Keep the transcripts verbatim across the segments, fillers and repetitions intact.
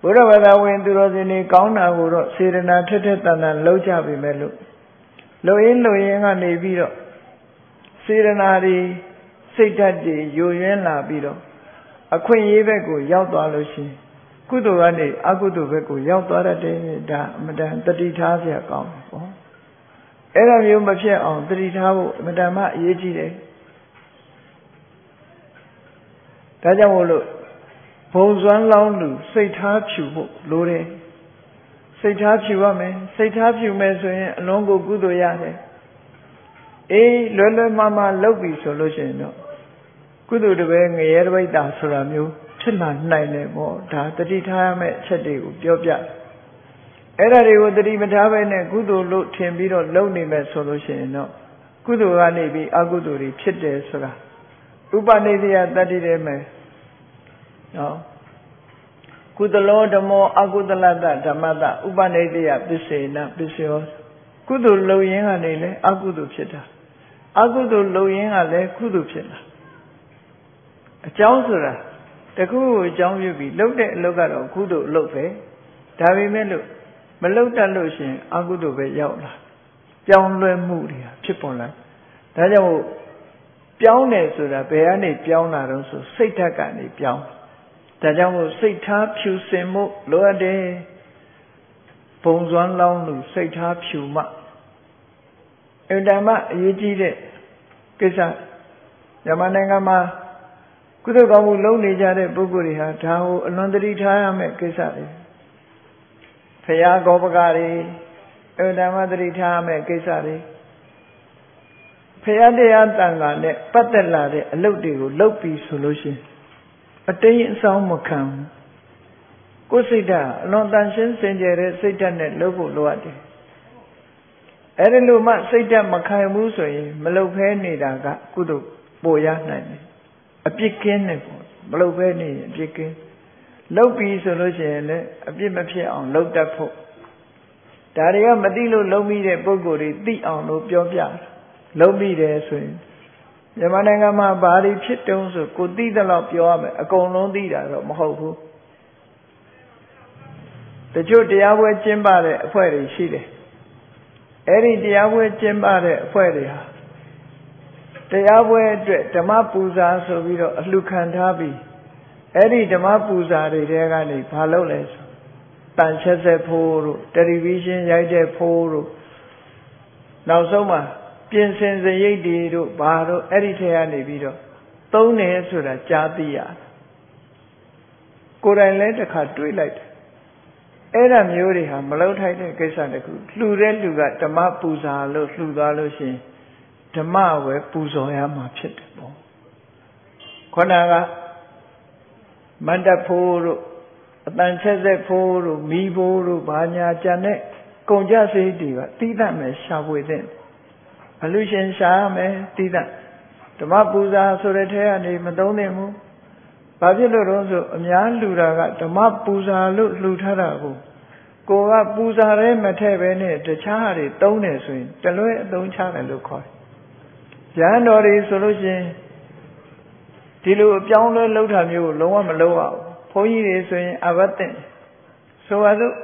ဘုရားဘာသာဝင်သူတော်စင်တွေကောင်းတာကိုတော့စေတနာထက်ထက်တန်တန်လှုပ်ကြပြီမဲ့လို့လှုပ်ရင်းလှုပ်ရင်းကနေပြီးတော့စေတနာတွေစိတ်ဓာတ်တွေယိုယွင်းလာပြီးတော့အခွင့်အရေးဘက်ကိုရောက်သွားလို့ရှိရင်ကုသိုလ်ကနေအကုသိုလ်ဘက်ကိုရောက်သွားတတ်တယ်ဒါအမတန်တတိထားစရာကောင်းတယ်ပေါ့အဲ့ဒါမျိုးမဖြစ်အောင်တတိထားဖို့အမတန်မှအရေးကြီးတယ်ဒါကြောင့်မို့လို့ဘုံစွမ်းလောင်းလူစိတ်ထားဖြူဖို့လိုတယ်စိတ်ထားဖြူရမယ်စိတ်ထားဖြူမယ်ဆိုရင်အလုံးကိုကုသိုလ်ရတယ်အေးလွယ်လွယ်မှားမှားလုပ်ပြီဆိုလို့ရှိရင်တော့ကုသိုလ်တပည့်ငရဲတပိဋ္ဌာဆိုတာမျိုးဖြစ်လာနိုင်တယ်ပေါ့ဒါတတိထားရမယ့်အချက်တွေကိုပြောပြအဲ့ဒါတွေကိုတတိမထားဘဲနဲ့ကုသိုလ်လို့ထင်ပြီးတော့လုပ်နေမယ်ဆိုလို့ရှိရင်တော့ကုသိုလ်ကနေပြီးအကုသိုလ်တွေဖြစ်တယ်ဆိုတာဥပနိဒေယတတ္တိတဲ့မယ်နော်ကုသလောဓမ္မောအကုသလတ္တဓမ္မတဥပနိဒေယပစ္စေနပစ္စယောကုသိုလ်လုပ်ရင်းကနေလည်းအကုသိုလ်ဖြစ်တာအကုသိုလ်လုပ်ရင်းကလည်းကုသိုလ်ဖြစ်တာအကြောင်းဆိုတာတခုကိုအကြောင်းပြုပြီးလုပ်တဲ့အလုပ်ကတော့ကုသိုလ်အလုပ်ပဲဒါပေမဲ့လို့မလုပ်တတ်လို့ရှိရင်အကုသိုလ်ပဲရောက်လာပြောင်းလဲမှုတွေဖြစ်ပေါ်လာဒါကြောင့်ပြောင်းတယ်ဆိုတာဘယ်ကနေပြောင်းလာတော့ဆိုစိတ်ဓာတ်ကနေပြောင်းဒါကြောင့်မို့စိတ်ထားဖြူစင်မှုလိုအပ်တယ်ဘုံစွမ်းလောင်းလို့စိတ်ထားဖြူမှအင်တမအရေးကြီးတဲ့ကိစ္စမြန်မာနိုင်ငံမှာကုသိုလ်ကောင်းမှုလုပ်နေကြတဲ့ပုဂ္ဂိုလ်တွေဟာဒါကိုအလွန်တတိထားရမယ့်ကိစ္စတွေဖရာကောပကတွေအင်တမတတိထားရမယ့်ကိစ္စတွေဖရာတရားတန်ခါနဲ့ပတ်သက်လာတဲ့အလုပ်တွေကိုလုပ်ပြီးဆိုလို့ရှိရင်အတိမ်အဆောင်မခံကိုယ်စိတ်ဓာတ်အလွန်တန်ရှင်းစင်ကြယ်တဲ့စိတ်ဓာတ်နဲ့လုပ်ဖို့လိုအပ်တယ်အဲ့ဒီလိုမှစိတ်ဓာတ်မခံဘူးဆိုရင်မလုပ်ဖဲနေတာကကုသိုလ်ပိုရနိုင်တယ်အပြစ်ကင်းတယ်ပေါ့မလုပ်ဖဲနေရင်အပြစ်ကင်းလုပ်ပြီးဆိုလို့ရှိရင်လည်းအပြစ်မဖြစ်အောင်လုပ်တတ်ဖို့ဒါတွေကမသိလို့လုပ်မိတဲ့ပုံကိုယ်တွေသိအောင်လို့ပြောပြလုပ်မိတယ်ဆိုရင်မြန်မာနိုင်ငံမှာဘာတွေဖြစ်တုံးဆိုကိုသိတဲ့လောက်ပြောရမယ်အကုန်လုံးသိတာတော့မဟုတ်ဘူးတချို့တရားပွဲကျင်းပတဲ့အဖွဲ့တွေရှိတယ်အဲ့ဒီတရားပွဲကျင်းပတဲ့အဖွဲ့တွေဟာတရားပွဲအတွက်ဓမ္မပူဇာဆိုပြီးတော့အလှခံထားပြီးအဲ့ဒီဓမ္မပူဇာတွေတဲကနေဘာလုပ်လဲဆိုတန်ချက်ဆက်ဖိုးတို့တယ်လီဗီရှင်းရိုက်တဲ့ဖိုးတို့နောက်ဆုံးမှာပြင်ဆင်စရိတ်တွေတို့ဘာတို့အဲ့ဒီထဲကနေပြီးတော့သုံးတယ်ဆိုတာကြားသိရကိုယ်တိုင်လည်းတစ်ခါတွေးလိုက်တယ်အဲ့ဒါမျိုးတွေဟာမလုပ်ထိုက်တဲ့ကိစ္စတခုလှူတဲ့လူကဓမ္မပူဇာလို့လှူသွားလို့ရှိရင်ဓမ္မဝယ်ပူဇော်ရမှာဖြစ်တယ်ပေါ့ခொနကမန္တဖိုးတို့အတန်ချက်ဆက်ဖိုးတို့မိဖိုးတို့ဘာညာကြံတဲ့ကုန်ကြစိတ်တွေကတိတတ်မယ်ရှာဖွေတဲ့အလူရှင်ရှားမယ်တိတတ်ဓမ္မပူဇာဆိုတဲ့ထဲကနေမသုံးသင့်ဘူးဘာဖြစ်လို့တော့ဆိုအများလှူတာကဓမ္မပူဇာလို့လှူထားတာကိုကိုကပူဇာရဲမထည့်ပဲနဲ့တခြားဟာတွေသုံးတယ်ဆိုရင်တလွဲအသုံးချတယ်လို့ခေါ်တယ်ရဟန်းတော်တွေဆိုလို့ရှိရင်ဒီလိုအပြောင်းလဲလှုပ်တာမျိုးကိုလုံးဝမလုပ်အောင်ဘုန်းကြီးတွေဆိုရင်အဘတ်တင်ဆိုပါစို့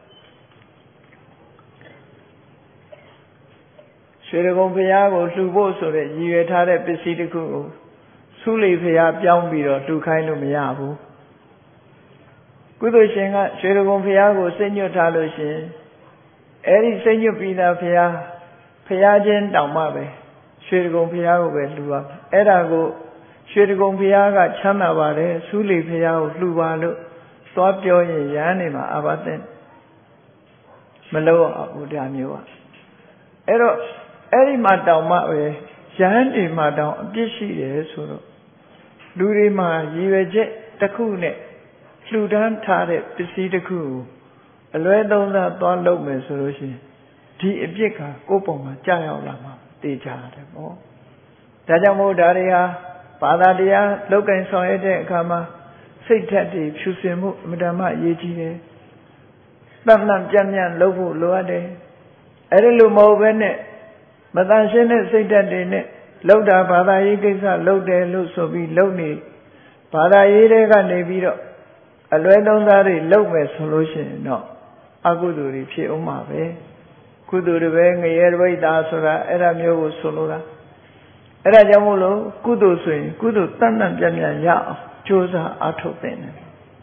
ရွှေကုံဘုရားကိုလှူဖို့ဆိုတဲ့ရည်ရွယ်ထားတဲ့ပစ္စည်းတစ်ခုကိုသုလိဘုရားပြောင်းပြီးတော့လှူခိုင်းလို့မရဘူးကုသိုလ်ရှင်ကရွှေကုံဘုရားကိုစိတ်ညွတ်ထားလို့ရှင်အဲ့ဒီစိတ်ညွတ်ပြီးသားဘုရားဘုရားချင်းတောင်မှပဲရွှေကုံဘုရားကိုပဲလှူပါအဲ့ဒါကိုရွှေကုံဘုရားကချမ်းသာပါတယ်သုလိဘုရားကိုလှူပါလို့သွားပြောရင်ရဟန်းနေမှာအဘသင့်မလို့အောင်ဘုရားမျိုးอ่ะအဲ့တော့အဲ့ဒီမှာတောင်မှပဲရဟန်းတွေမှာတောင်အပြစ်ရှိတယ်ဆိုတော့လူတွေမှာရည်ရွယ်ချက်တစ်ခုနဲ့လှူဒန်းထားတဲ့ပစ္စည်းတစ်ခုကိုအလွဲသုံးစားသွားလုပ်မယ်ဆိုလို့ရှိရင်ဒီအပြစ်ကကိုယ့်ပုံမှာကြာရောက်လာမှာသိကြတယ်ပေါ့ဒါကြောင့်မို့ဒါတွေဟာဘာသာတရားလောက်ကင်ဆောင်ရတဲ့အခါမှာစိတ်ဓာတ်တွေဖြူစင်မှုအမြဲတမ်းအရေးကြီးတယ်တန်တန်ပြန့်ပြန့်လုပ်ဖို့လိုအပ်တယ်အဲ့ဒီလိုမဟုတ်ဘဲနဲ့မတန်ရှင်းတဲ့စိတ်ဓာတ်တွေနဲ့လောက်တာဘာသာရေးကိစ္စလုပ်တယ်လို့ဆိုပြီးလုပ်နေဘာသာရေးတွေကနေပြီးတော့အလွဲသုံးစားတွေလုပ်မယ်ဆိုလို့ရှိရင်တော့အကုသိုလ်တွေဖြစ်အောင်ပါပဲကုသိုလ်တွေပဲငရဲတပိတ်သားဆိုတာအဲ့ဒါမျိုးကိုဆိုလိုတာအဲ့ဒါကြောင့်မို့လို့ကုသိုလ်ဆိုရင်ကုသိုလ်တန်တန်ပြတ်ပြတ်ရအောင်ကြိုးစားအားထုတ်တဲ့တယ်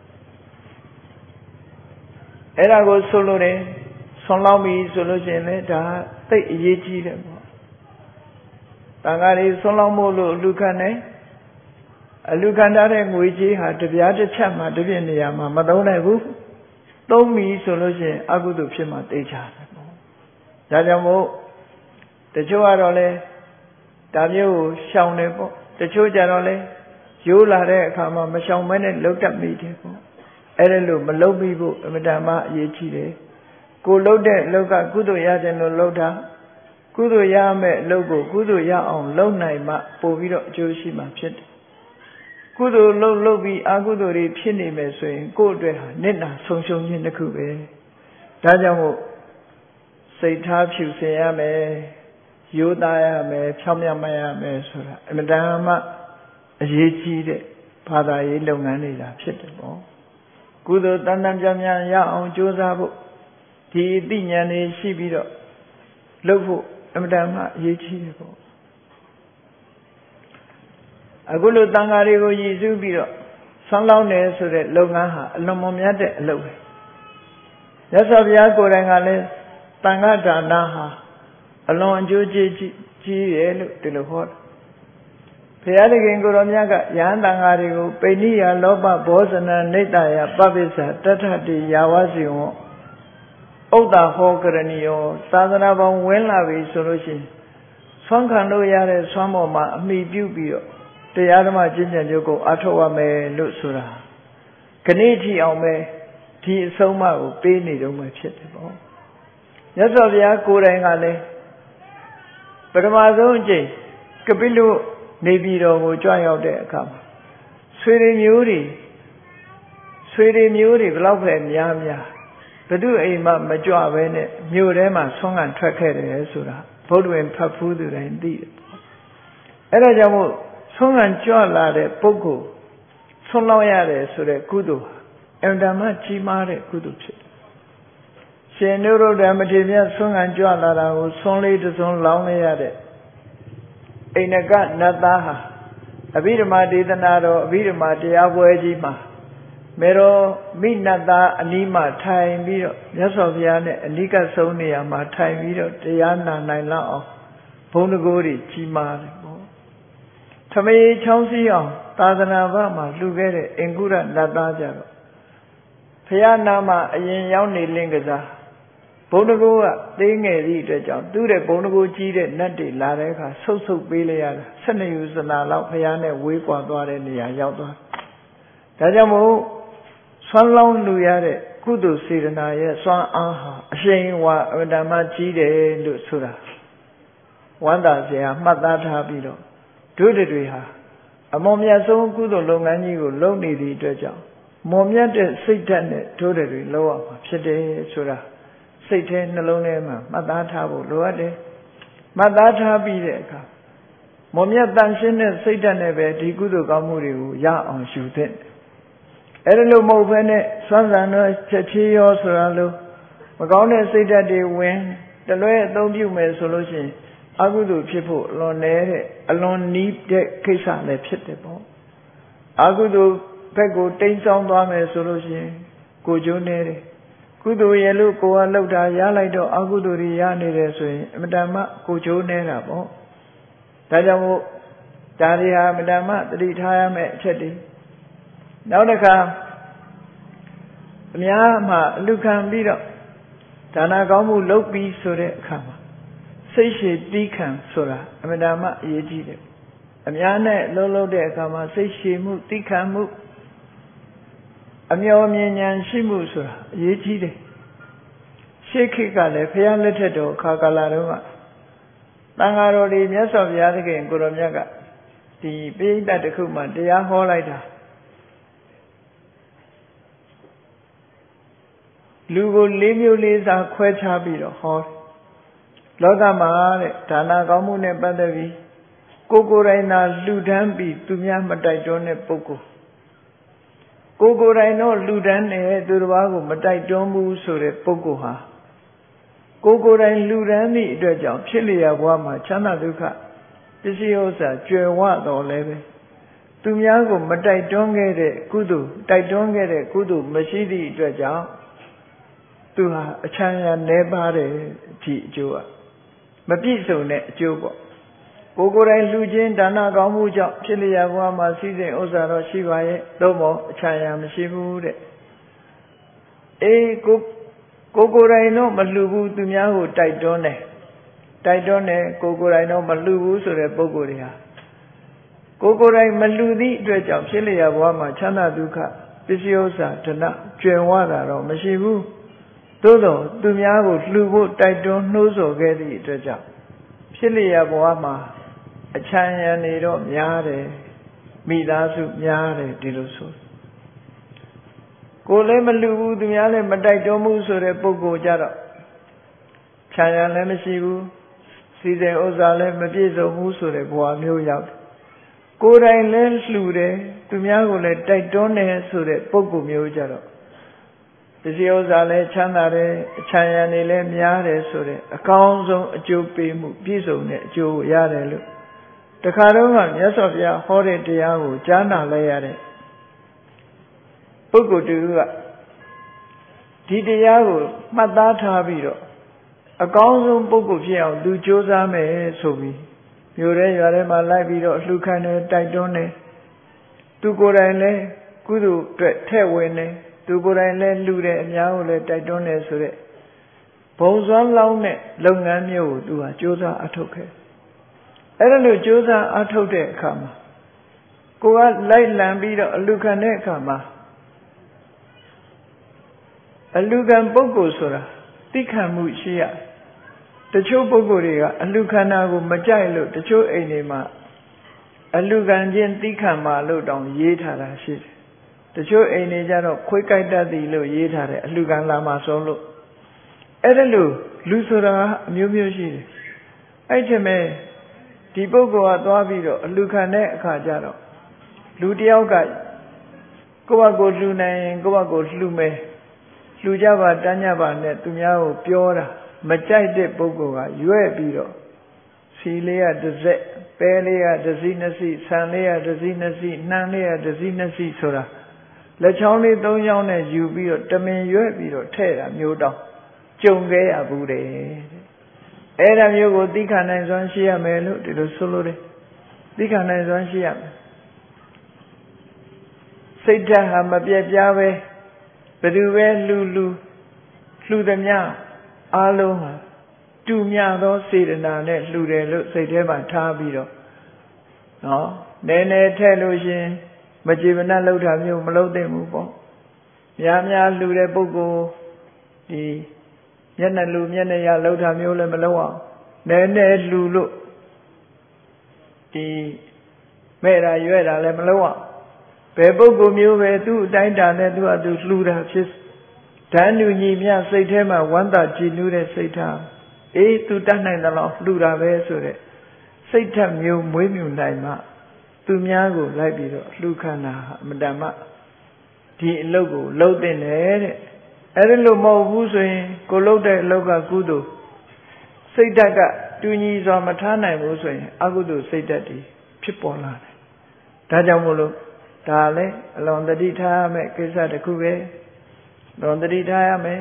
အဲ့ဒါကိုဆိုလိုတယ်ဆွန်လောင်းပြီဆိုလို့ရှိရင်လည်းဒါသိအရေးကြီးတယ်ပေါ့တန်ခါးလေးဆွန်လောင်းမို့လို့အလူခံတယ်အလူခံထားတဲ့ငွေကြေးဟာတပြားတစ်ချက်မှတစ်ပြည့်နေရာမှာမသုံးနိုင်ဘူးသုံးပြီဆိုလို့ရှိရင်အကုသိုလ်ဖြစ်မှသိချတယ်ပေါ့ဒါကြောင့်မို့တချို့ကတော့လေဒါမျိုးကိုရှောင်တယ်ပေါ့တချို့ကြတော့လေရိုးလာတဲ့အခါမှာမရှောင်မဲနဲ့လှုပ်တတ်မိတယ်ပေါ့အဲ့ဒါလို့မလှုပ်ပြီးဖို့အမှန်တမ်းအရေးကြီးတယ်ကိုလှုပ်တဲ့လှုပ်ကကုသိုလ်ရတယ်လို့လှုပ်တာကုသိုလ်ရမယ်လှုပ်ကိုကုသိုလ်ရအောင်လှုပ်နိုင်မှပို့ပြီးတော့အကျိုးရှိမှဖြစ်တယ်ကုသိုလ်လှုပ်လှုပ်ပြီးအကုသိုလ်တွေဖြစ်နေမယ်ဆိုရင်ကိုယ့်အတွက်ဟာနစ်နာဆုံးရှုံးခြင်းတစ်ခုပဲဒါကြောင့်မို့စိတ်ထားဖြူစင်ရမယ်ရိုးသားရမယ်ဖြောင်းမြတ်မရမယ်ဆိုတာအမှန်တမ်းအရေးကြီးတဲ့ဘာသာရေးလုပ်ငန်းတွေလာဖြစ်တယ်ပေါ့ကုသိုလ်တန်တန်ပြပြရအောင်ကြိုးစားဖို့ဒီအသိဉာဏ်တွေရှိပြီးတော့လုပ်ဖို့အမှန်တမ်းအရေးကြီးတယ်ပေါ့အခုလိုတန်ဃာတွေကိုရည်စူးပြီးတော့ဆွမ်းလောင်းတယ်ဆိုတဲ့လုပ်ငန်းဟာအလွန်မမြတ်တဲ့အလုပ်ပဲမြတ်စွာဘုရားကိုယ်တိုင်ကလည်းတန်ဃာဒါနဟာအလွန်အကျိုးကြီးကြီးတယ်လို့ဒီလိုဟောတယ်ဘုရားသခင်ကိုယ်တော်မြတ်ကယဟန်တန်ဃာတွေကိုပိဏိယလောဘဘောဇနနိတ္တယပပ္ပိစ္ဆာတထတိယာဝစီဝံဥဒ္ဒါဟောကရဏီယောသာသနာပေါင်းဝင်လာပြီဆိုလို့ရှိရင်ဆွမ်းခံလို့ရတဲ့ဆွမ်းပေါ်မှာအမိပြုပြီးတော့တရားဓမ္မကျင့်ကြံကြိုးကိုအားထုတ်ရမယ်လို့ဆိုတာခဏိထီအောင်ပဲဒီအဆုံးအမကိုပေးနေတော့မှဖြစ်တယ်ပေါ့မြတ်စွာဘုရားကိုယ်တိုင်ကလည်းပထမဆုံးအကြိမ်ကပိလုနေပြည်တော်ကိုကြွရောက်တဲ့အခါမှာဆွေတွေမျိုးတွေဆွေတွေမျိုးတွေဘလောက်ပဲများများဘု து အိမ်မှာမကြွပဲနဲ့မြို့ထဲမှာဆွမ်းခံထွက်ခဲ့တယ်ဆိုတာဘုဒ္ဓဝင်ဖတ်ဖူးသူတိုင်းသိတယ်ပေါ့အဲ့ဒါကြောင့်မို့ဆွမ်းခံကြွလာတဲ့ပုဂ္ဂိုလ်ဆွမ်းလောက်ရတယ်ဆိုတဲ့ကုသိုလ်ဟာအင်တာမကြီးမားတဲ့ကုသိုလ်ဖြစ်တယ်ရှင်နုရုဒ္ဓမထေရမြတ်ဆွမ်းခံကြွလာတာကိုဆွမ်းလေးတစ်စွန်းလောင်းလိုက်ရတဲ့အိန္ဒကနတ်သားဟာအဘိဓမ္မာဒေသနာတော်အဘိဓမ္မာတရားပွဲကြီးမှာမေတော်မိနတ်သားအနီးမှာထိုင်ပြီးတော့မြတ်စွာဘုရားနဲ့အနိကဆုံးနေရာမှာထိုင်ပြီးတော့တရားနာနိုင်လောက်အောင်ဘုန်းတကိုးတွေကြီးမားတယ်ပေါ့ထမေချောင်းစည်းအောင်သာသနာ့ဘမှာလှူခဲ့တဲ့အင်ကုရနတ်သားကြတော့ဘုရားနာမှာအရင်ရောက်နေလင်းကစားဘုန်းတကိုးကသေးငယ်သည့်အတွက်ကြောင့်သူ့တဲ့ဘုန်းတကိုးကြီးတဲ့နတ်တွေလာတဲ့အခါဆုတ်ဆုတ်ပေးလိုက်ရတာ၁၂ယူဇနာလောက်ဘုရားနဲ့ဝေးကွာသွားတဲ့နေရာရောက်သွားဒါကြောင့်မို့ဆွမ်းလောင်းလူရတဲ့ကုသိုလ်စေတနာရဲ့စွမ်းအားဟာအရှိန်ဝါအမှန်တမ်းကြီးတယ်လို့ဆိုတာဝန္တာစရာမှတ်သားထားပြီးတော့တို့တွေဟာအမောမြတ်ဆုံးကုသိုလ်လုပ်ငန်းကြီးကိုလုပ်နေသည့်အတွက်ကြောင့်မော်မြတ်တဲ့စိတ်ဓာတ်နဲ့တို့တွေလုပ်ရမှာဖြစ်တယ်ဆိုတာစိတ်ထဲနှလုံးထဲမှာမှတ်သားထားဖို့လိုအပ်တယ်မှတ်သားထားပြီးတဲ့အခါမော်မြတ်တန်ရှင်းတဲ့စိတ်ဓာတ်နဲ့ပဲဒီကုသိုလ်ကောင်းမှုတွေကိုရအောင်ယူသင့်တယ်အဲ့ဒါလို့မဟုတ်ဘဲနဲ့စွမ်းစံတော့ချက်ချေရောဆိုတာလို့မကောင်းတဲ့စိတ်ဓာတ်တွေဝင်တလွဲအသုံးပြုမယ်ဆိုလို့ရှိရင်အကုသိုလ်ဖြစ်ဖို့အလွန်နည်းတဲ့အလွန်နီးတဲ့ကိစ္စလည်းဖြစ်တယ်ပေါ့အကုသိုလ်ဘက်ကိုတိမ်ဆောင်းသွားမယ်ဆိုလို့ရှိရင်ကိုကျိုးနေတယ်ကုသိုလ်ရဲ့လို့ကိုယ်ကလှုပ်တာရလိုက်တော့အကုသိုလ်တွေရနေတယ်ဆိုရင်အမတန်မှကိုကျိုးနေတာပေါ့ဒါကြောင့်မို့ဒါတွေဟာအမတန်မှသတိထားရမယ့်အချက်တွေနောက်တစ်ခါအများမှအလူခံပြီးတော့ဒါနကောင်းမှုလုပ်ပြီးဆိုတဲ့အခါမှာစိတ်ရှည်တီးခံဆိုတာအမှန်တမ်းအရေးကြီးတယ်အများနဲ့လုံးလုံးတဲ့အခါမှာစိတ်ရှည်မှုတီးခံမှုအမျော်မြင်ဉာဏ်ရှိမှုဆိုတာအရေးကြီးတယ်ရှေးခေတ်ကလည်းဘုရားလက်ထက်တော်အခါကာလတုန်းကတန်ဃာတော်တွေမြတ်စွာဘုရားသခင်ကိုရောမြတ်ကဒီပိဋကတ်တစ်ခုမှတရားဟောလိုက်တာလူကိုလေးမျိုးလေးစားခွဲခြားပြီးတော့ဟောလောကမှာတဲ့ဒါနကောင်းမှုနဲ့ပတ်သက်ပြီးကိုကိုယ်တိုင်သာလှူဒန်းပြီးသူများမတိုက်တွန်းတဲ့ပုဂ္ဂိုလ်ကိုကိုယ်တိုင်တော့လူတန်းနဲ့သူတစ်ပါးကိုမတိုက်တွန်းဘူးဆိုတဲ့ပုဂ္ဂိုလ်ဟာကိုကိုယ်တိုင်လူတန်းသည့်အတွက်ကြောင့်ဖြစ်လျက်ဘဝမှာချမ်းသာဒုက္ခပစ္စည်းဥစ္စာကြွယ်ဝတော်လည်းပဲသူများကိုမတိုက်တွန်းခဲ့တဲ့ကုသိုလ်တိုက်တွန်းခဲ့တဲ့ကုသိုလ်မရှိသည့်အတွက်ကြောင့်သူဟာအချမ်းသာနေပါတယ်ဒီအကျိုးကမပြည့်စုံတဲ့အကျိုးပေါ့ကိုကိုယ်တိုင်လူချင်းဒါနကောင်းမှုကြောင့်ဖြစ်လျက်ဘဝမှာစီးစိမ်ဥစ္စာတော့ရှိပါရဲ့သို့မဟုတ်အချမ်းသာမရှိဘူးတဲ့အေးကိုကိုကိုယ်တိုင်တော့မလှူဘူးသူများကိုတိုက်တွန်းတယ်တိုက်တွန်းတယ်ကိုကိုယ်တိုင်တော့မလှူဘူးဆိုတဲ့ပုဂ္ဂိုလ်တွေဟာကိုကိုယ်တိုင်မလှူသည့်အတွက်ကြောင့်ဖြစ်လျက်ဘဝမှာချမ်းသာဒုက္ခပစ္စည်းဥစ္စာဓနကျွယ်ဝတာတော့မရှိဘူးသို့တော့သူများကိုလှူဖို့တိုက်တွန်းနှိုးဆော်ခဲ့သည့်အတွက်ကြောင့်ဖြစ်လျက်ဘဝမှာအချမ်းရံနေတော့များတယ်မိသားစုများတယ်ဒီလိုဆိုကိုလည်းမလှူဘူးသူများလည်းမတိုက်တွန်းဘူးဆိုတဲ့ပုဂ္ဂိုလ်ကြတော့ချမ်းရံလည်းမရှိဘူးစီစဉ်ဥစ္စာလည်းမပြည့်စုံဘူးဆိုတဲ့ဘဝမျိုးရောက်တယ်ကိုယ်တိုင်လည်းလှူတယ်သူများကိုလည်းတိုက်တွန်းတယ်ဆိုတဲ့ပုဂ္ဂိုလ်မျိုးကြတော့ပစ္စည်းဥစ္စာလည်းချမ်းသာတယ်အချမ်းရံနေလည်းများတယ်ဆိုတဲ့အကောင်းဆုံးအကျိုးပေးမှုပြည့်စုံတဲ့အကျိုးရတယ်လို့တခါတော့ကမြတ်စွာဘုရားဟောတဲ့တရားကိုကြားနာလိုက်ရတဲ့ပုဂ္ဂိုလ်တူကဒီတရားကိုမှတ်သားထားပြီးတော့အကောင်းဆုံးပုဂ္ဂိုလ်ဖြစ်အောင်သူကြိုးစားမယ်ဆိုပြီးမြို့ရဲရွာထဲမှာလိုက်ပြီးတော့လှူခံတယ်တိုက်တွန်းတယ်သူကိုယ်တိုင်လည်းကုသိုလ်အတွက်ထဲ့ဝင်တယ်သူကိုယ်တိုင်လည်းလှူတယ်အများကိုလည်းတိုက်တွန်းတယ်ဆိုတဲ့ဘုံစွမ်းလောင်းတဲ့လုပ်ငန်းမျိုးကိုသူဟာကြိုးစားအထောက်ခဲ့အဲ့ဒါလို့ကြိုးစားအထောက်တဲ့အခါမှာကိုကလိုက်လံပြီးတော့အလှူခံတဲ့အခါမှာအလှူခံပုဂ္ဂိုလ်ဆိုတာသိခံမှုရှိရတချို့ပုဂ္ဂိုလ်တွေကအလှူခံတာကိုမကြိုက်လို့တချို့အိမ်တွေမှာအလှူခံခြင်းသိခံမှလို့တောင်ရေးထားတာရှိတယ်တချို့အိမ်တွေကြတော့ခွေးကြိုက်တတ်သည်လို့ရေးထားတယ်အလှူခံလာမှဆုံးလို့အဲ့ဒါလို့လူဆိုတာအမျိုးမျိုးရှိတယ်အဲ့ဒီမဲ့ဒီပုဂ္ဂိုလ်ကသွားပြီးတော့အလှူခံတဲ့အခါကျတော့လူတယောက်ကကိုယ့်ဘက်ကိုလှူနိုင်ရင်ကိုယ့်ဘက်ကိုလှူမယ်လှူကြပါတန်းကြပါနဲ့သူများကိုပြောတာမကြိုက်တဲ့ပုဂ္ဂိုလ်ကရွဲ့ပြီးတော့စီလေးရတစ်စက်ပဲလေးရတစ်စီးနှစ်စီးဆန်လေးရတစ်စီးနှစ်စီးနှမ်းလေးရတစ်စီးနှစ်စီးဆိုတာလက်ချောင်းလေးသုံးချောင်းနဲ့ယူပြီးတော့တမင်ရွဲ့ပြီးတော့ထဲ့တာမျိုးတောင်ကြုံခဲ့ရဘူးတဲ့အဲ့ဒါမျိုးကိုသိခံနိုင်စွမ်းရှိရမယ်လို့ဒီလိုဆိုလို့တယ်သိခံနိုင်စွမ်းရှိရမယ်စိတ်ဓာတ်ဟာမပြတ်ပြားပဲဘယ်သူပဲလှူလှူလှူသမျှအားလုံးဟာတူမြသောစေတနာနဲ့လှူတယ်လို့စိတ်ထဲမှာထားပြီးတော့နော်နည်းနည်းထည့်လို့ရှင်မကြည်မနှက်လှုပ်တာမျိုးမလုပ်သင့်ဘူးပေါ့များများလှူတဲ့ပုဂ္ဂိုလ်ဒီမျက်နှာလူမျက်နှာရလှုပ်တာမျိုးလည်းမလုပ်အောင်နည်းနည်းလှူလို့ဒီမဲ့တာရွဲ့တာလည်းမလုပ်အောင်ဘယ်ပုဂ္ဂိုလ်မျိုးပဲသူ့အတိုင်းတာနဲ့သူ့အတူလှူတာဖြစ်ဓာန်လူညီမြစိတ်ထဲမှာဝမ်းသာကြည်နူးတဲ့စိတ်ထားအေးသူတတ်နိုင်တယ်လို့လှူတာပဲဆိုတဲ့စိတ်ထက်မျိုးမွေးမြူနိုင်မှသူများကိုလိုက်ပြီးတော့လှူခံတာအမတန်မှဒီအလုပ်ကိုလုပ်တဲ့နဲ့တဲ့အဲ့ဒါလို့မဟုတ်ဘူးဆိုရင်ကိုလုပ်တဲ့အလုပ်ကကုသိုလ်စိတ်ဓာတ်ကတူညီစွာမထားနိုင်ဘူးဆိုရင်အကုသိုလ်စိတ်ဓာတ်တွေဖြစ်ပေါ်လာတယ်ဒါကြောင့်မို့လို့ဒါလည်းအလွန်တတိထားရမယ့်ကိစ္စတစ်ခုပဲလွန်တတိထားရမယ်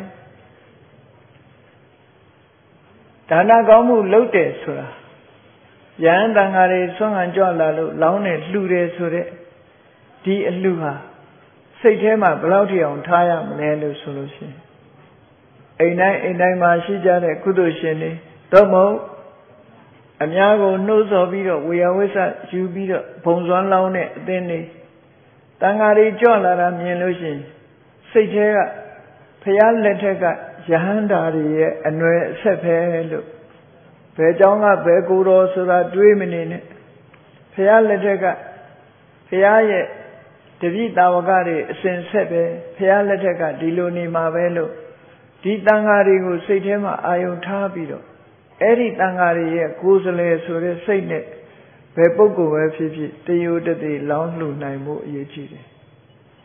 ဒါနကောင်းမှုလုပ်တယ်ဆိုတာယဟန်တန်ဃာတွေဆွမ်းခံကြွလာလို့လောင်းနဲ့လှူတယ်ဆိုတဲ့ဒီအလှူဟာစိတ်ထဲမှာဘယ်လောက်ထိအောင်ထားရမလဲလို့ဆိုလို့ရှိရင်အိမ်တိုင်းအိမ်တိုင်းမှာရှိကြတဲ့ကုသိုလ်ရှင်တွေတော့မဟုတ်အများကိုနှိုးဆော်ပြီးတော့ဝေယဝိဆယူပြီးတော့ဘုံစွမ်းလောင်းတဲ့အသင်းတွေတန်ဃာတွေကြွလာတာမြင်လို့ရှိရင်စိတ်ထဲကဖျားလက်ထက်ကယဟန္တာတွေရဲ့အနွယ်အဆက်ပဲလို့ဘယ်เจ้าကဘယ်ကိုယ်တော်ဆိုတာတွေးမနေနဲ့ဖျားလက်ထက်ကဖျားရဲ့တပည့်တာဝကတွေအစဉ်ဆက်ပဲဖျားလက်ထက်ကဒီလိုနေမှာပဲလို့ဒီတန်ဃာတွေကိုစိတ်ထဲမှာအာယုံထားပြီးတော့အဲ့ဒီတန်ဃာတွေရဲ့ကိုယ်စလဲဆိုတဲ့စိတ်နဲ့ဘယ်ပုဂ္ဂိုလ်ပဲဖြစ်ဖြစ်တယုတတိလောင်းလှူနိုင်မှုအရေးကြီးတယ်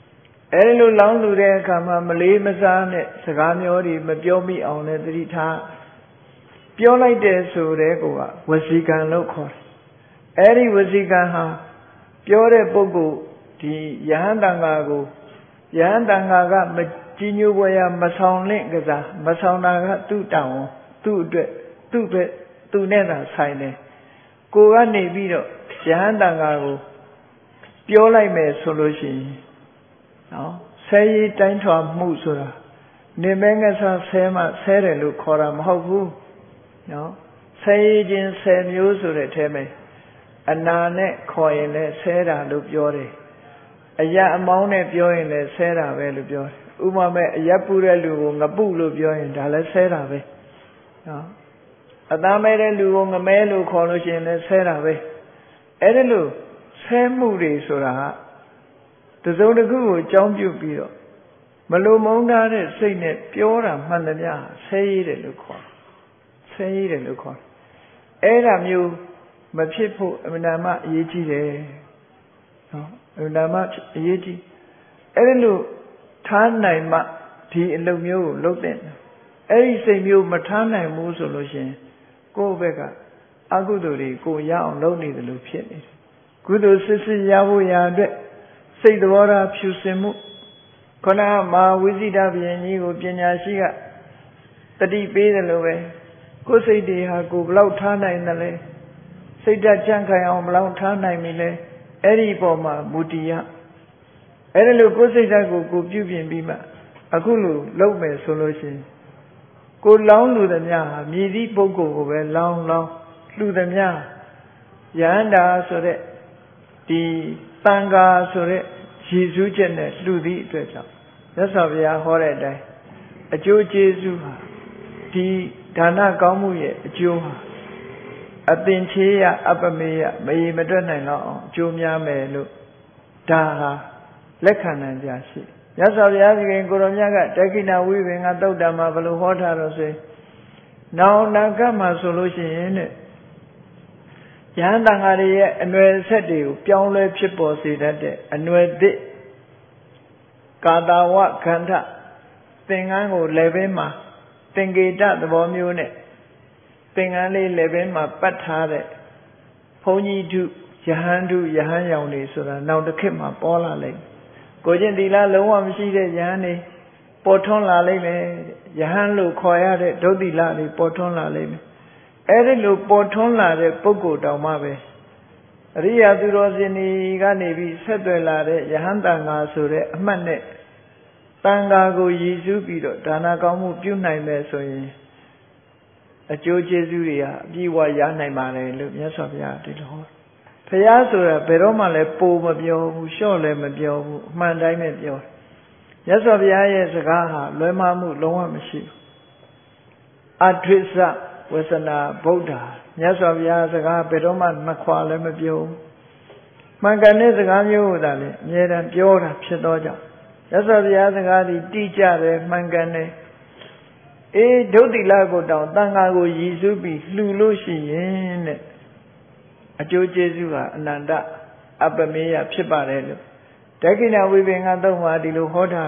အဲ့လိုလောင်းလူတဲ့အခါမှာမလေးမစားနဲ့စကားမျိုးတွေမပြောမိအောင်လည်းသတိထားပြောလိုက်တယ်ဆိုတဲ့ကောဝစီကံလို့ခေါ်တယ်အဲ့ဒီဝစီကံဟာပြောတဲ့ပုဂ္ဂိုလ်ဒီယဟန်တန်ဃာကိုယဟန်တန်ဃာကမကြီးညိုပွဲရမဆောင်လင့်ကစားမဆောင်တာကသူ့တောင်းသူ့အတွက်သူ့ပဲသူနဲ့သာဆိုင်တယ်ကိုကနေပြီးတော့ယဟန်တန်ဃာကိုပြောလိုက်မယ်ဆိုလို့ရှိရင်နော်ဆဲရီတိုင်းထွာမှုဆိုတာနေမဲငစားဆဲမှဆဲတယ်လို့ခေါ်တာမဟုတ်ဘူးနော်ဆဲရီချင်းဆဲမျိုးဆိုတဲ့အထဲမှာအနာနဲ့ခေါ်ရင်လည်းဆဲတာလို့ပြောတယ်အရာအမောင်းနဲ့ပြောရင်လည်းဆဲတာပဲလို့ပြောတယ်ဥပမာမဲ့အရက်ပူတဲ့လူကိုငပုလို့ပြောရင်ဒါလည်းဆဲတာပဲနော်အသားမဲတဲ့လူကိုငမဲလို့ခေါ်လို့ရှိရင်လည်းဆဲတာပဲအဲ့ဒါလို့ဆဲမှုတွေဆိုတာကတစုံတစ်ခုကိုအကြောင်းပြုပြီးတော့မလိုမုန်းထားတဲ့စိတ်နဲ့ပြောတာမှန်သမျှဆဲရည်တယ်လို့ခေါ်ဆဲရည်တယ်လို့ခေါ်အဲ့ဒါမျိုးမဖြစ်ဖို့အမှန်တမ်းအရေးကြီးတယ်နော်အမှန်တမ်းအရေးကြီးအဲ့ဒါလို့ထားနိုင်မှဒီအလုပ်မျိုးကိုလုပ်တဲ့အဲ့ဒီစိတ်မျိုးမထားနိုင်ဘူးဆိုလို့ရှိရင်ကိုယ့်ဘက်ကအကုသိုလ်တွေကိုရအောင်လုပ်နေတယ်လို့ဖြစ်နေတယ်ကုသိုလ်စစ်စစ်ရဖို့ရာအတွက်စိတ်တော်ရာဖြူစင်မှုခဏမှာဝိဇိတဘုရင်ကြီးကိုပညာရှိကတတိပေးတယ်လို့ပဲကိုယ်စိတ်တွေဟာကိုဘလောက်ထားနိုင်တယ်လဲစိတ်ဓာတ်ကြံ့ခိုင်အောင်ဘလောက်ထားနိုင်ပြီလဲအဲ့ဒီပေါ်မှာမူတည်ရအဲ့ဒါလို့ကိုယ်စိတ်ဓာတ်ကိုကိုပြုပြင်ပြီးမှအခုလိုလုပ်မယ်ဆိုလို့ရှိရင်ကိုလောင်းလူသမျှဟာမြည်သည့်ပုဂ္ဂိုလ်ကိုပဲလောင်းလောင်းလူသမျှယန္တာဆိုတဲ့ဒီတန်ဃာဆိုတဲ့ရည်စူးချက်နဲ့လှူသည့်အတွက်ကြောင့်မြတ်စွာဘုရားဟောတဲ့အတိုင်းအကျိုးကျေးဇူးဟာဒီဒါနကောင်းမှုရဲ့အကျိုးဟာအသင်္ချေယအပမေယမရေမတွက်နိုင်တော့အောင်အကျိုးများမယ်လို့ဒါဟာလက်ခံနိုင်ကြရှိမြတ်စွာဘုရားရှင်ကိုရောမြတ်ကတက္ကိဏဝိပင်ကသုတ်တံမှာဘယ်လိုဟောထားတော့ဆိုရင်နောင်နာကမှာဆိုလို့ရှိရင်တဲ့ယဟန်တန်ဃာတွေရဲ့အနွယ်ဆက်တွေကိုပြောင်းလဲဖြစ်ပေါ်စေတတ်တဲ့အနွယ်သစ်ကာတာဝခန္ဓာသင်္ကန်းကိုလည်းပဲမှာသင်္ကေတသဘောမျိုးနဲ့သင်္ကန်းလေးလည်းပဲမှာပတ်ထားတဲ့ဘုန်းကြီးတုယဟန်တုယဟန်ရောင်တွေဆိုတာနောက်တစ်ခေတ်မှာပေါ်လာလိမ့်ကိုချင်းသီလလုံးဝမရှိတဲ့ယဟန်တွေပေါ်ထွန်းလာလိမ့်မယ်ယဟန်လို့ခေါ်ရတဲ့ဒုတိလတွေပေါ်ထွန်းလာလိမ့်မယ်အဲ့ဒီလိုပေါ်ထွန်းလာတဲ့ပုဂ္ဂိုလ်တောင်မှပဲအရိယာသူတော်စင်တွေကနေပြီးဆက်သွယ်လာတဲ့ယဟန်တန်ဃာဆိုတဲ့အမှတ်နဲ့တန်ဃာကိုရည်စူးပြီးတော့ဒါနကောင်းမှုပြုနိုင်မယ်ဆိုရင်အကျိုးကျေးဇူးတွေဟာအပြည့်အဝရနိုင်ပါတယ်လို့မြတ်စွာဘုရားဒီလိုဟောဘုရားဆိုတာဘယ်တော့မှလည်းပိုမပြောဘူးလျှော့လည်းမပြောဘူးအမှန်တိုင်းပဲပြောမြတ်စွာဘုရားရဲ့စကားဟာလွဲမှားမှုလုံးဝမရှိဘူးအထွိစ္စဝေစနာဗုဒ္ဓမြတ်စွာဘုရားစကားဘယ်တော့မှမခွာလည်းမပြောဘူးမှန်ကန်တဲ့စကားမျိုးကိုသာလေအမြဲတမ်းပြောတာဖြစ်တော့ကြောင့်မြတ်စွာဘုရားစကားဒီတိကျတယ်မှန်ကန်တယ်အေးဒုတိလကိုတောင်တန်ခါကိုရည်စူးပြီးလှူလို့ရှိရင်တဲ့အကျိုးကျေးဇူးဟာအနန္တအပမေယဖြစ်ပါတယ်လို့တက္ကိဏဝိပင်ကသုံးပါဒီလိုဟောတာ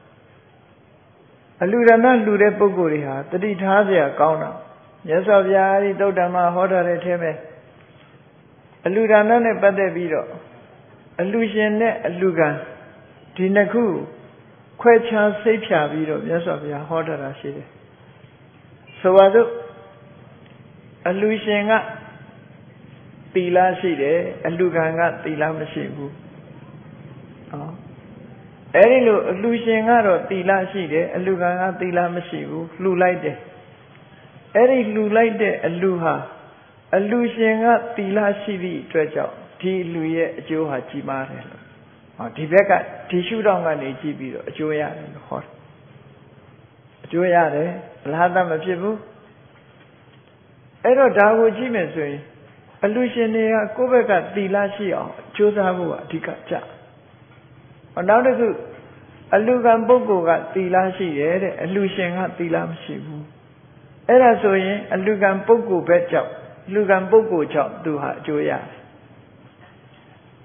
အလူရဏလှူတဲ့ပုဂ္ဂိုလ်တွေဟာတတိထားစရာကောင်းတာမြတ်စွာဘုရားဒီသုတ္တမဟောထားတဲ့အထဲမှာအလူရဏနဲ့ပတ်သက်ပြီးတော့အလူရှင်နဲ့အလူကံဒီနှစ်ခုခွဲခြားစိတ်ဖြာပြီးတော့မြတ်စွာဘုရားဟောထားတာရှိတယ်ဆိုပါစို့အလူရှင်ကသီလရှိတယ်အလူကံကသီလမရှိဘူးဟောအဲ့ဒီလိုအလူရှင်ကတော့သီလရှိတယ်အလူကံကသီလမရှိဘူးလှူလိုက်တယ်အဲ့ဒီလှူလိုက်တဲ့အလူဟာအလူရှင်ကသီလရှိသည့်အတွက်ကြောင့်ဒီလူရဲ့အကျိုးဟာကြီးမားတယ်လို့ဟောဒီဘက်ကဒီရှုထောင့်ကနေကြည့်ပြီးတော့အကျိုးရတယ်လို့ဟောတယ်အကျိုးရတယ်အလားတူမဖြစ်ဘူးအဲ့တော့ဒါကိုကြည့်မယ်ဆိုရင်အလူရှင်တွေကကိုယ့်ဘက်ကသီလရှိအောင်ကြိုးစားဖို့ကအဓိကကြဟောနောက်တစ်ခုအလူကံပုဂ္ဂိုလ်ကသီလရှိတယ်တဲ့အလူရှင်ကသီလမရှိဘူးအဲ့ဒါဆိုရင်အလူကံပုဂ္ဂိုလ်ဘက်ကြောင့်လူကံပုဂ္ဂိုလ်ကြောင့်သူဟာအကျိုးရတယ်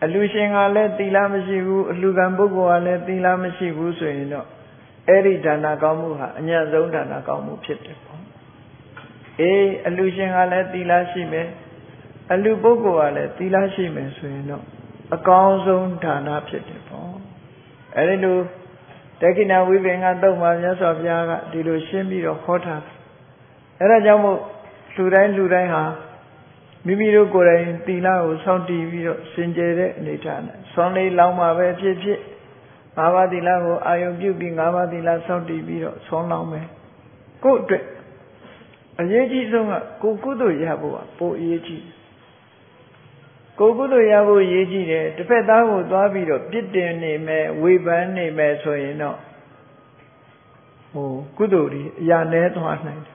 အလူရှင်ကလည်းသီလမရှိဘူးအလူကံပုဂ္ဂိုလ်ကလည်းသီလမရှိဘူးဆိုရင်တော့အဲ့ဒီဒါနကောင်းမှုဟာအညံ့ဆုံးဒါနကောင်းမှုဖြစ်တယ်ပေါ့အေးအလူရှင်ကလည်းသီလရှိမယ်အလူပုဂ္ဂိုလ်ကလည်းသီလရှိမယ်ဆိုရင်တော့အကောင်းဆုံးဒါနဖြစ်တယ်ပေါ့အဲ့ဒီလိုတက္ကိဏဝိပင်္ဂသုတ်မှာမြတ်စွာဘုရားကဒီလိုရှင်းပြီးတော့ဟောထားတယ်အဲ့ဒါကြောင့်မို့လူတိုင်းလူတိုင်းဟာမိမိတို့ကိုယ်တိုင်သီလကိုစောင့်တည်ပြီးတော့စင်ကြယ်တဲ့အနေထားနဲ့ဆွမ်းလေးလောင်းမှာပဲဖြစ်ဖြစ်ငါးပါးသီလကိုအာယုံပြုပြီးငါးပါးသီလစောင့်တည်ပြီးတော့ဆွမ်းလောင်းမယ်ကိုယ့်အတွက်အရေးကြီးဆုံးကကိုယ်ကုသိုလ်ရဖို့ကပိုအရေးကြီးကိုယ်ကုသိုလ်ရဖို့အရေးကြီးတယ်တစ်ဖက်သားကိုသွားပြီးတော့ပြစ်တင်နေမယ်ဝေဖန်နေမယ်ဆိုရင်တော့ဟိုကုသိုလ်ကြီးအရာနည်းသွားနိုင်တယ်